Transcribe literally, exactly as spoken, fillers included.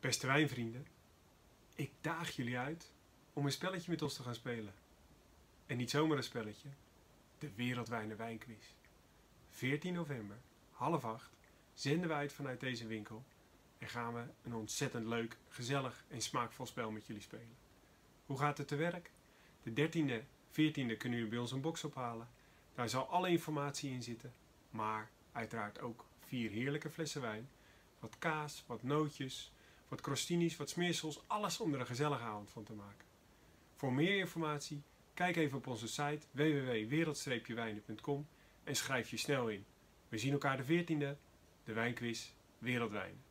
Beste wijnvrienden, ik daag jullie uit om een spelletje met ons te gaan spelen. En niet zomaar een spelletje, de Wereldwijnen Wijnquiz. veertien november, half acht, zenden we uit vanuit deze winkel en gaan we een ontzettend leuk, gezellig en smaakvol spel met jullie spelen. Hoe gaat het te werk? De dertiende, veertiende kunnen jullie bij ons een box ophalen. Daar zal alle informatie in zitten, maar uiteraard ook vier heerlijke flessen wijn, wat kaas, wat nootjes, wat crostinis, wat smeersels, alles om er een gezellige avond van te maken. Voor meer informatie, kijk even op onze site w w w punt wereld wijnen punt com en schrijf je snel in. We zien elkaar de veertiende, de Wijnquiz Wereldwijnen.